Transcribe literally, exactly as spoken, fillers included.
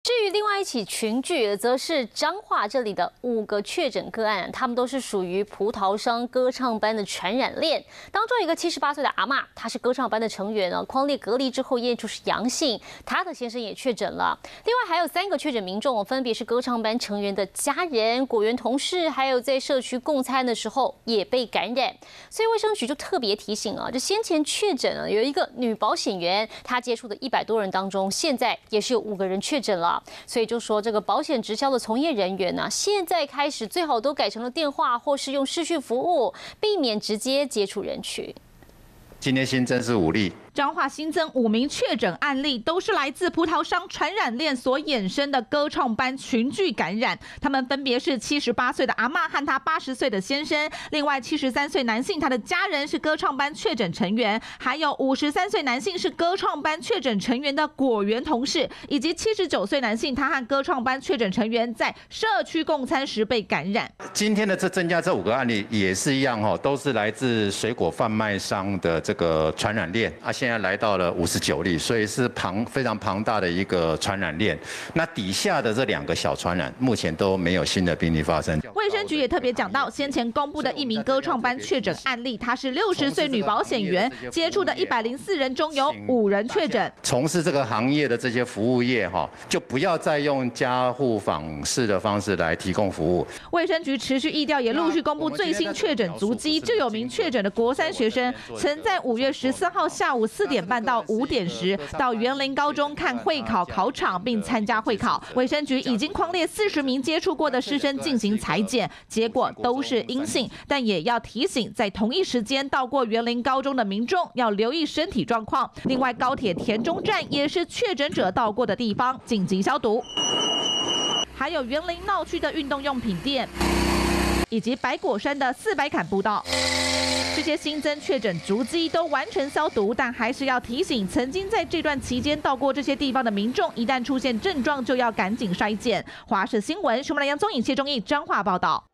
至于另外一起群聚，则是彰化这里的五个确诊个案，他们都是属于葡萄商歌唱班的传染链。当中有一个七十八岁的阿嬷，她是歌唱班的成员呢，匡列隔离之后验出是阳性，她的先生也确诊了。另外还有三个确诊民众，分别是歌唱班成员的家人、果园同事，还有在社区共餐的时候也被感染。所以卫生局就特别提醒啊，这先前确诊了有一个女保险员，她接触的一百多人当中，现在也是有五个人确诊了。 所以就说这个保险直销的从业人员呢、啊，现在开始最好都改成了电话或是用视讯服务，避免直接接触人群。 今天新增是五例。 彰化新增五名确诊案例，都是来自葡萄商传染链所衍生的歌唱班群聚感染。他们分别是七十八岁的阿嬷和他八十岁的先生，另外七十三岁男性他的家人是歌唱班确诊成员，还有五十三岁男性是歌唱班确诊成员的果园同事，以及七十九岁男性他和歌唱班确诊成员在社区共餐时被感染。 今天的这增加这五个案例也是一样哦，都是来自水果贩卖商的这个传染链啊。 现在来到了五十九例，所以是庞非常庞大的一个传染链。那底下的这两个小传染，目前都没有新的病例发生。 卫生局也特别讲到，先前公布的一名歌唱班确诊案例，她是六十岁女保险员，接触的一百零四人中有五人确诊。 从事这个行业的这些服务业哈，就不要再用家户访视的方式来提供服务。 卫生局持续疫调，也陆续公布最新确诊足迹，就有名确诊的国三学生，曾在五月十四号下午四点半到五点时到园林高中看会考考场，并参加会考。卫生局已经匡列四十名接触过的师生进行采检，结果都是阴性，但也要提醒在同一时间到过园林高中的民众要留意身体状况。另外，高铁田中站也是确诊者到过的地方，紧急消毒。还有园林闹区的运动用品店，以及百果山的四百坎步道。 这些新增确诊足迹都完成消毒，但还是要提醒曾经在这段期间到过这些地方的民众，一旦出现症状就要赶紧筛检。华视新闻，徐梦良、杨宗颖、谢忠义彰化报道。